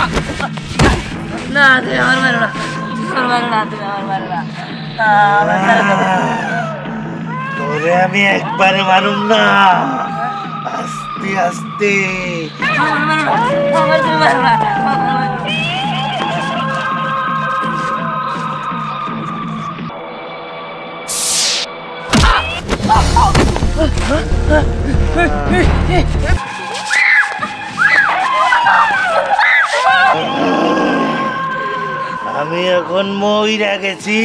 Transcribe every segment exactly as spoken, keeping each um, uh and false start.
না তুমি আমার মারো না আমার মারো না তুমি আমার মারো না তোরে আমি একবারে মারুম না আস্তে আস্তে আমার মারো না আমার তুমি মারো না আমি এখন মইরা গেছি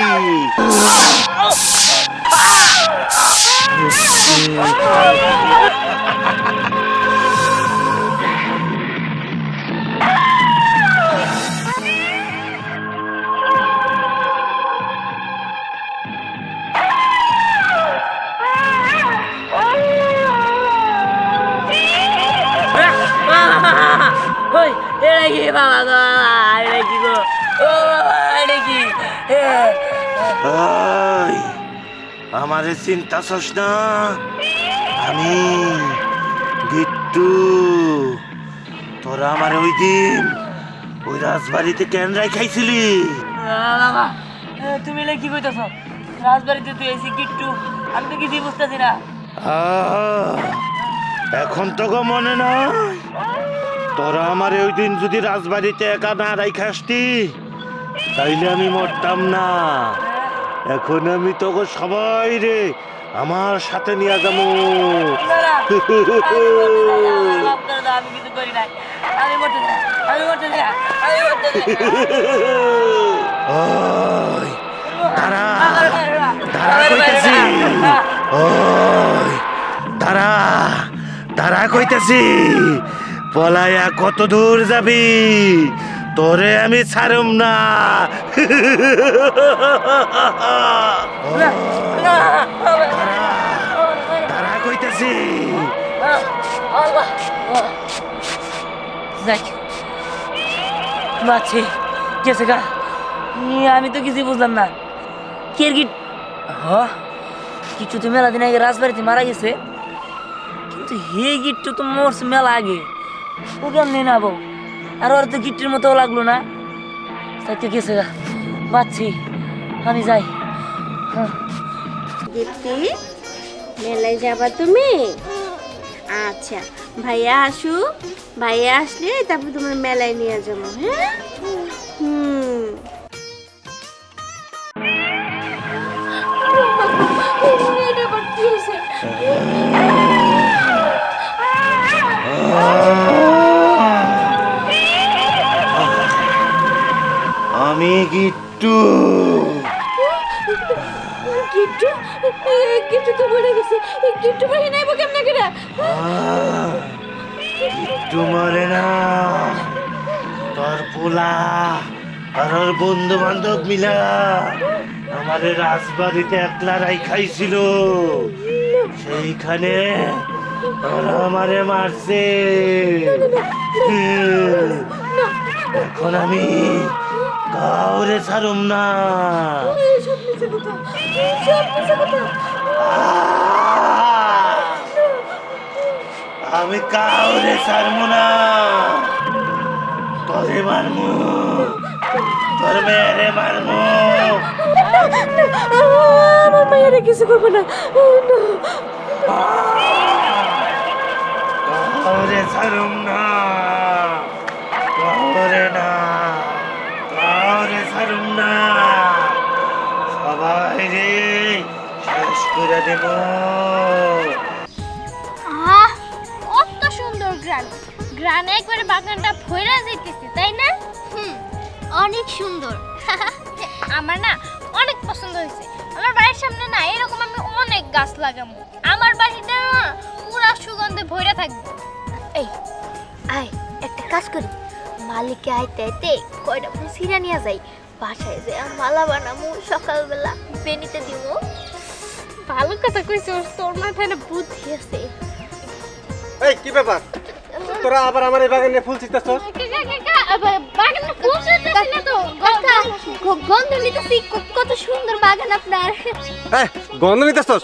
আমারে চিন্তা ছস না আমি গিট্টু তোরা আমার ওই দিন ওই রাজবাড়িতে কেন রাখাইছিলি তুমি কি কইতেছ রাজবাড়িতে তুই এসি গিট্টু আমি তো কিছুই বুঝতেছি না এখন তো গো মনে নাই তোরা আমার ওই দিন যদি রাজবাড়িতে একা না রাইখাসতি তাইলে আমি মরতাম না এখন আমি তোকে সবাই রে আমার সাথে নিয়ে যাবো তারা তারা কইতেছি পলায়া কত দূর যাবি তোরে আমি ছাড়ুম না তারা কইতেছি আমি তো কিছু বুঝলাম না কে গিট কিছু তো মেলা দিন আগে রাজবাড়িতে মারা গেছে কিন্তু হে গিট্টু তো মরছে মেলা আগে ও কেমনি না বউ আর ওর তো গিট্টির মতো লাগলো না তাইতে গেছে গা বাচ্ছি আমি যাই গিট্টি মেলায় যাবা তুমি আচ্ছা ভাইয়া আসু ভাইয়া আসলে তারপর তোমার মেলায় নিয়ে যাবো হ্যাঁ হুম আমি গিট্টু গিট্টু গিট্টু তো মরে গেছে গিট্টু ভাই নাইবো কেমনে করে গিট্টু মরে না তোর পোলা আর ওর বন্ধু বান্ধব মিলা আমারে রাজবাড়িতে একলা রাইখাইছিল সেইখানে ওরা আমারে মারছে এখন আমি কাউরে ছাড়ুম না আমি কাউরে ছাড়বো না তোরে মারমু তোর মেয়েরে মারমু আমার মায়েরা কিছু করবো না কাউরে ছাড়ুম না কাউরে না কাউরে ছাড়ুম না সবাই রে শেষ করে দেব কত সুন্দর গ্রান গ্রানে একবারে বাগানটা ভরা যেতেছে তাই না হুম অনেক সুন্দর আমার না অনেক পছন্দ হয়েছে আমার বাড়ির সামনে না এরকম আমি অনেক গাছ লাগাবো আমার বাড়িটা পুরা সুগন্ধে ভরা থাকবে এই আয় একটা কাজ করি মালিককে আইতে আইতে কয়টা ফুসিরা নিয়ে যাই বাসায় যে মালা বানাবো সকালবেলা বেনিতে দিব ভালো কথা কইছিস তোর মাথায় না বুদ্ধি আছে এই কি ব্যাপার তোরা আবার আমার এই বাগানে ফুল ছিটাছস বাগানে ফুল ছিটাছিস না তো গন্ধ নিতেছি কত সুন্দর বাগান আপনার এই গন্ধ নিতেছস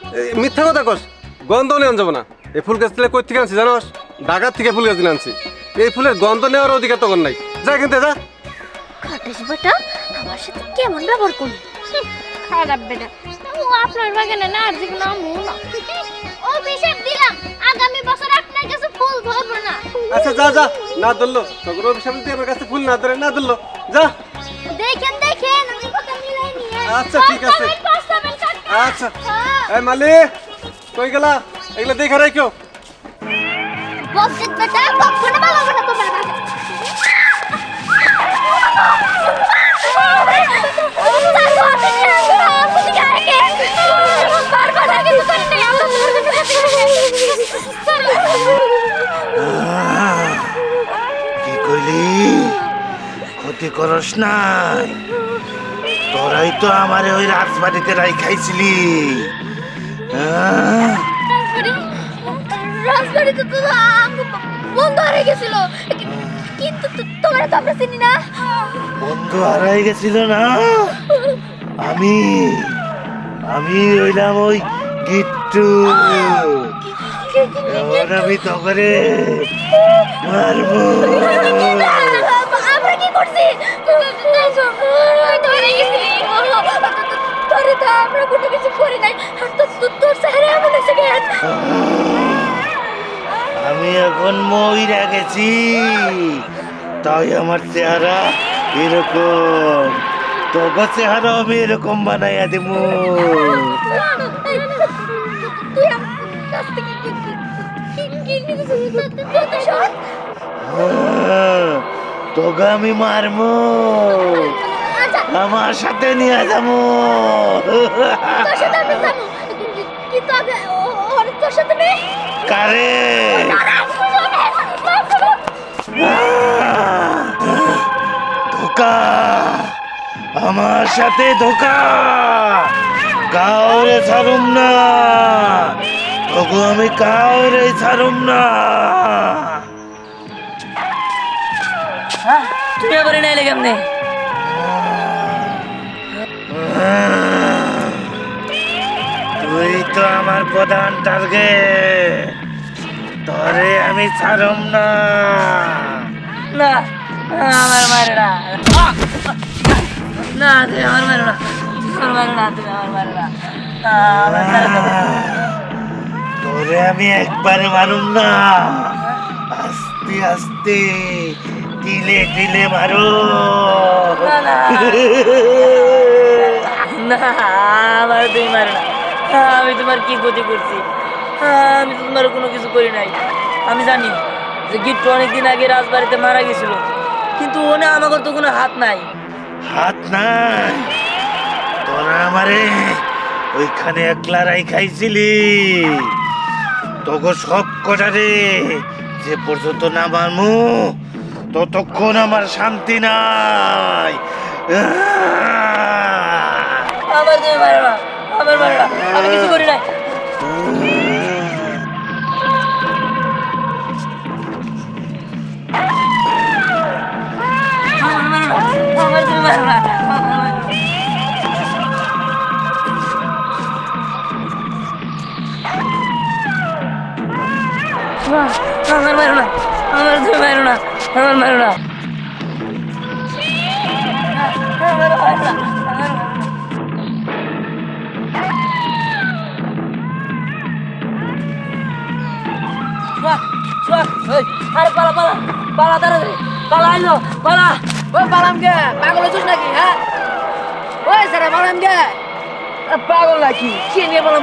মিথ্যা কথা কস গন্ধ নিয়ে যাব না এই ফুল গাছ থেকে কই থেকে আনছি জানোস ঢাকা থেকে ফুল গাছ নিয়ে আনছি এই ফুলের গন্ধ নেওয়ার অধিকার তখন নাই। যা কিনতে যা। খাটাস বেটা আমার সাথে কেমন ব্যবহার করলি? খারাপ বেটা, ও আপনার বাগানে না আর যেগুলো আমু না। ও বিশেষ দিলাম আগামী বছর আপনার কাছে ফুল ধরবো না। আচ্ছা যা যা, না ধরলো তখন অভিশাপ দিয়ে আমার কাছে ফুল না ধরে না ধরলো যা। দেখেন দেখেন আমি কথা মিলাই নিয়ে। আচ্ছা ঠিক আছে। আচ্ছা এই মালিক কই গেলা? এগুলো দেখা রাখিও। বসে বেটা কখনো ভালো হবে না তোমার বাগান। কি কইলি? ক্ষতি করস নাই? তোরাই তো আমারে ওই রাজবাড়িতে রাইখাইছিলি। রাজবাড়িতে তো বন্ধ হয়ে গেছিল, কিন্তু তোমরা তো আমরা চিনি না। বন্ধু হারাই গেছিল না? আমি আমি হইলাম ওই গিট্টু। এবার আমি তো করে মারবো। আমরা কি করছি? তোরে তো আমরা কোনো কিছু করি নাই। তোর চেহারা এমন আছে কেন? আমি এখন মইরা গেছি, তাই আমার চেহারা এরকম। তোকে চেহারা আমি এরকম বানাইয়া দিব। তুই আমার কাছ থেকে কি কি নিছিস? তোকে আমি মারবো, আমার সাথে নিয়ে যাবো। তোর সাথে আমি যাবো, কিন্তু আগে ওর তোর সাথে নেই। কারে ধোকা, আমার সাথে ধোকা। কাউরে ছাড়ুম না, তবু আমি কাউরে ছাড়ুম না। হ্যাঁ তুমি আবার নাই কেমনে? তুই তো আমার প্রধান টার্গেট, তোরে আমি ছাড়ুম না। না আমার মারে না, না তুমি আমার মারো না, আমার মারো না, তুমি আমার মারো না। আমার মারো না। তোরে আমি একবারে মারুম না, আস্তে আস্তে তিলে তিলে মারো। না না না আমার তুমি মারো না। আমি তোমার কি ক্ষতি করছি? আমি তো তোমার কোনো কিছু করি নাই। আমি জানি যে গিট্টু অনেকদিন আগে রাজবাড়িতে মারা গেছিল, কিন্তু ওনে আমাকে তো কোনো হাত নাই। হাত নাই? তোরা আমারে ওইখানে একলা রাই খাইছিলি। তোকে সব কটারে যে পর্যন্ত না মারমু ততক্ষণ আমার শান্তি নাই। আমার তুমি মারো না, আমার মারো না, আমি কিছু করি নাই। আমার তুমি মারো না, আমার মারো না, আমার তুমি মারো না, আমার মারো না, আমার মারো না, আমার আরে পালা পালা পালা তাড়াতাড়ি পালা আইলো পালা। ওই পালাম গে, পাগল হচ্ছিস নাকি? হ্যাঁ ওই সারা পালাম গে, পাগল নাকি? কি নিয়ে পালাম?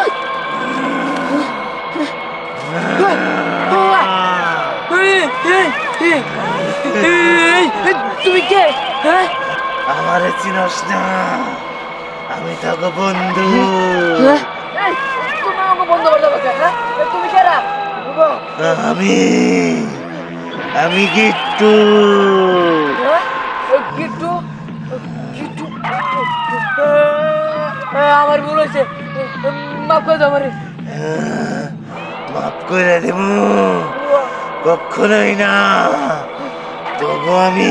তুমি কে? হ্যাঁ আমারে চিনস না? আমি তোকে বন্ধু। তুমি আমাকে বন্ধ করতে পারছো? হ্যাঁ তুমি কেরা? আমি আমি গিট্টু। গিট্টু গিট্টু আমার ভুল হয়েছে, মাফ করে দাও আমারে। মাফ করে দেব? কখনোই না, তবু আমি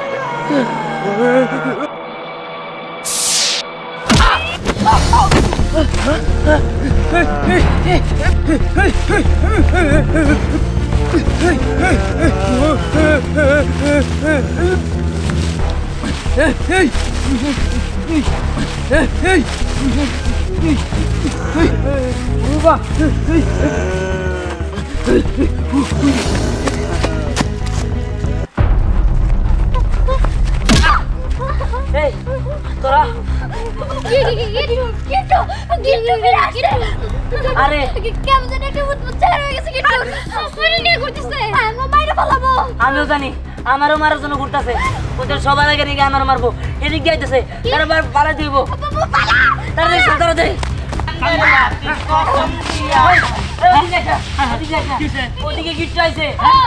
Ah! এই তোরা আরে কেমন জানি একটা উৎপাত চেহারা হয়ে গেছে কিন্তু সসপেনে নিয়ে ঘুরতেছে আমার মাইরে ফেলাবো আমিও জানি আমারও মারার জন্য ঘুরতেছে ওদের সবার আগে রেখে আমার মারবো এদিক যাইতেছে তারপর পালা দিব তাড়াতাড়ি তাড়াতাড়ি ওদিকে গিট্টু আইছে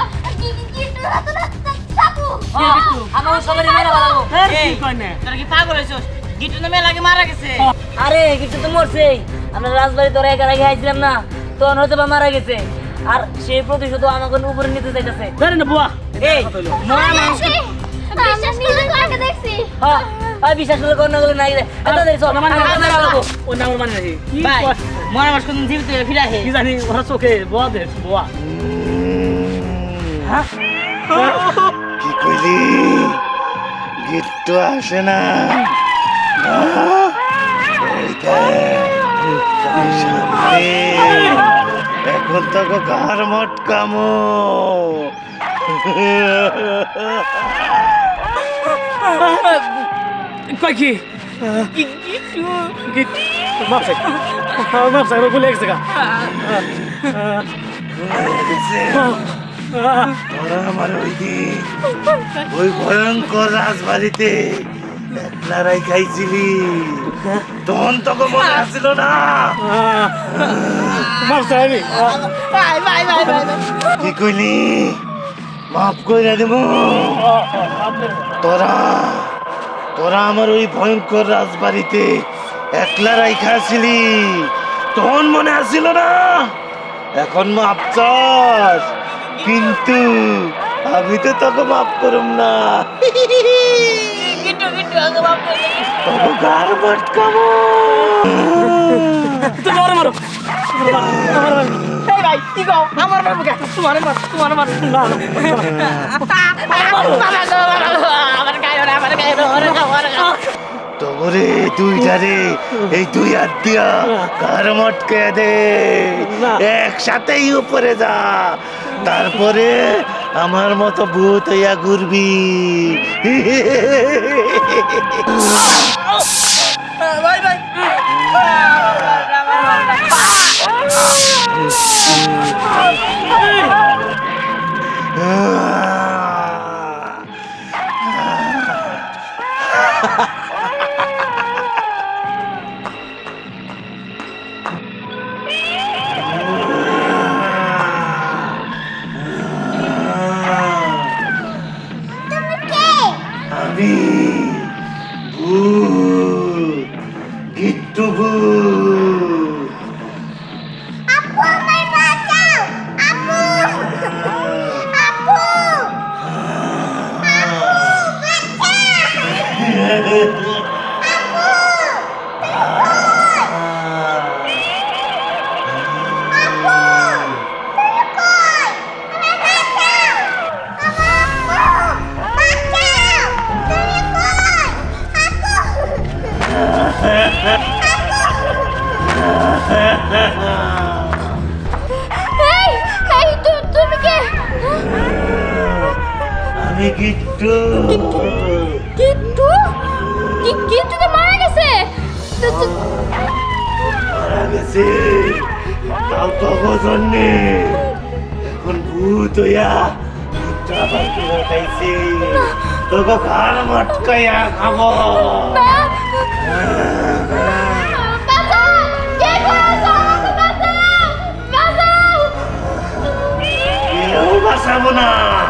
আমার সবারই মারা ভালো তোরা কি পাগল হইছস গিট্টু নামে লাগে মারা গেছে আরে গিট্টু তো মরছেই আমরা রাজবাড়ি তোরা একা আগে আইছিলাম না তখন হয়তো বা মারা গেছে আর সেই প্রতিশোধ আমাকে উপরে নিতে চাইতেছে ধরে না বুয়া এই মরা মানুষ বিশ্বাস করে তো আগে দেখছি হ্যাঁ আমি বিশ্বাস করে কোন গেলে নাই রে তাড়াতাড়ি চল মানে আমরা লাগবো ও নাম মানে নাকি কি ভাই মরা মাস কোন জীবিত হয়ে ফিরে আহে কি জানি ওরা চোখে বোয়া দে বোয়া হ্যাঁ কি কইলি গিট্টু আসে না এখন তো ঘর মটকামো কই কি গিট মাফ সাই মাফ সাই বলে এক জায়গা তোরা আমার ওই দিন ওই ভয়ঙ্কর রাজবাড়িতে একলারাই খাইছিলি তখন তোকে মনে আসছিল না মাফ সাই কি কইলি মাফ কইরা দেব তোরা তোরা আমার ওই ভয়ঙ্কর রাজবাড়িতে একলারাই খাইছিলি তখন মনে আসছিল না এখন মাপ চাস কিন্তু আমি তো তোকে মাফ করুম না তোকে গার মটকামো তোমার মারো এই ভাই কি গো আমার মারবো কে তোমার মার তোমার মার না আমার গায় ওরে আমার গায় ওরে আমার তোরে দুইটারে এই দুই হাত দিয়া গার মটকে দে একসাথেই উপরে যা তারপরে আমার মতো ভূত হইয়া ঘুরবি ভাই ভাই আমি ভূত গিট্টু ভূত আপু আমায় বাঁচাও আপু আপু এই এই তুমি কে আমি গিট্টু কিট্টু কিট্টু তো মারা গেছে মারা গেছে তাও তো জন্যে এখন ভূত হইয়া ভূতটা আবার কিনে খাইছে তোকে ঘর মটকাইয়া খাবো কেউ বাঁচাবো না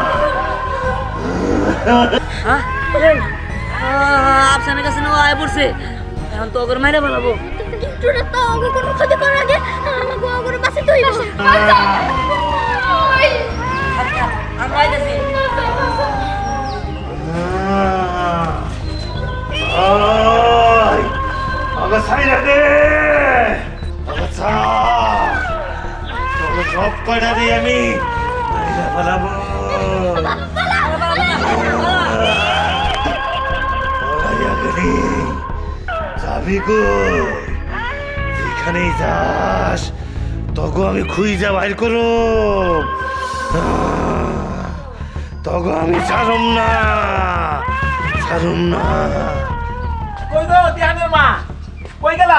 আপনার কাছে নেওয়া আয় পড়ছে এখন তো ওকে মাইরে বলাবো কিট্টুরা তো ওকে কোনো ক্ষতি করার আগে আমাকে ওকে বাঁচাতে হইবে আমরা আইতেছি ওই ওকে সাইরা দে কয়টারে আমি মাইরা ফেলাবো। পলাইয়া গেলি যাবি কই? যেখানেই যাস তগো আমি খুঁজা বাইর করো, তগো আমি ছাড়ুম না, ছাড়ুম না। কই গো ধ্যানের মা, কই গেলা?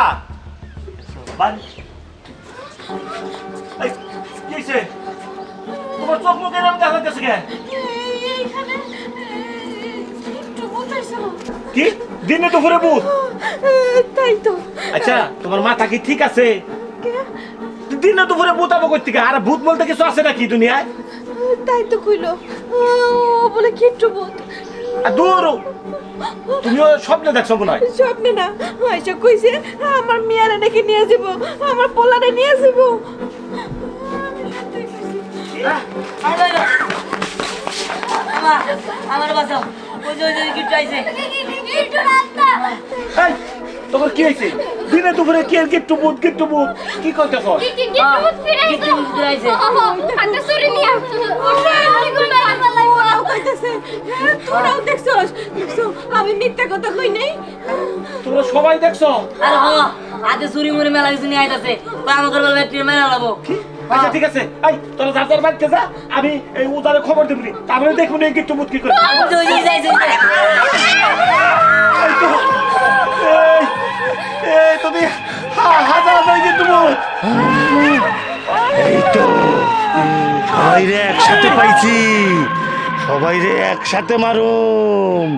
এই, কি হইছে? তোমার চোখ মুখ এরকম দেখা যাচ্ছে কেন? কি দিনে দুপুরে ভূত? তাই তো। আচ্ছা তোমার মাথা কি ঠিক আছে? দিনে দুপুরে ভূত আবো কই থেকে? আর ভূত বলতে কিছু আছে নাকি দুনিয়ায়? তাই তো কইলো, ও বলে কিট্টু ভূত। আর দূর তুমিও স্বপ্নে দেখছো মনে হয়। স্বপ্নে না, আয়সা কইছে আমার মেয়ারে নাকি নিয়ে যাব, আমার পোলারে নিয়ে যাব। আমার বাঁচাও, ওই যে ওই যে গিফট আইছে। এই, তোমার কি হয়েছে? দিনে দুপুরে কি আর গিট্টু ভূত গিট্টু ভূত কি কইতেছ? গিফট আইছে। তোরাও দেখছস? দেখছো আমি মিথ্যা কথা কই নাই? তোমরা সবাই দেখছো? আরে হ, হাতে চুরি মুড়ি মেলা কিছু নিয়ে আইতাছে, কই আমাকে বলবে ট্রেন মেলা লাবো। আচ্ছা ঠিক আছে, এই তোরা যার যার বাড়িতে যা, আমি এই উদারে খবর দেবনি, তারপরে দেখুন এই গিট্টু ভূত কি করে। ওই যে ওই যে যাইছে। এই তো, এই, এই তুমি হা- হাজার হাজার গিট্টু ভূত। এই তো সবাই রে একসাথে পাইছি, সবাই রে একসাথে মারুম।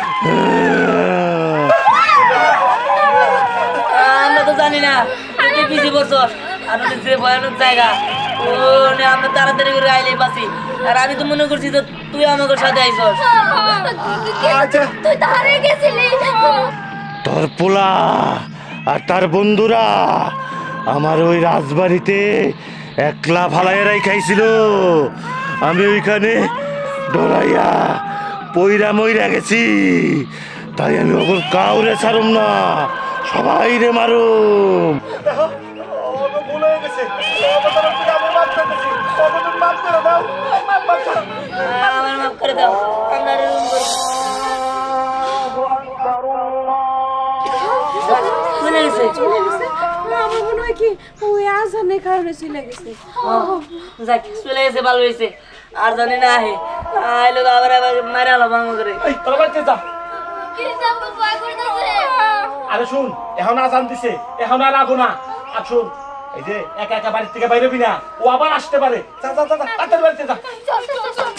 আমরা তো জানি না তুই পিছি বছর আমাদের যে ভয়ানক জায়গা ও নে, আমরা তাড়াতাড়ি করে আইলে বাসি। আর আমি তো মনে করছি যে তুই আমাদের সাথে আইছস। আচ্ছা তুই তো হারিয়ে গেছিলি। তোর পোলা আর তার বন্ধুরা আমার ওই রাজবাড়িতে একলা ফালাইয়ারাই খাইছিল। আমি ওইখানে ডরাইয়া পইরা মইরা গেছি, তাই আমি ওপর কাউরে ছাড়ুম না, সবাই রে মারুম। আমার মাফ করে দাও, আমরা রুম করি। চলে গেছে। চলে গেছে। আমার মনে হয় কি ওই আজানের কারণে চলে গেছে। যাক চলে গেছে, ভালো হয়েছে। আর জানি না আহে আইলো আবার আবার মারা হলো ভাঙো করে। এই তোরা বাড়িতে যা। কি জাম্বু ভয় করতেছে। আরে শুন, এখন আজান দিছে, এখন আর আগো না। আর শুন, এই যে একা একা বাড়ির থেকে বাইরে হবি না, ও আবার আসতে পারে। যা যা যা, তাড়াতাড়ি বাড়িতে যা। চল চল চল।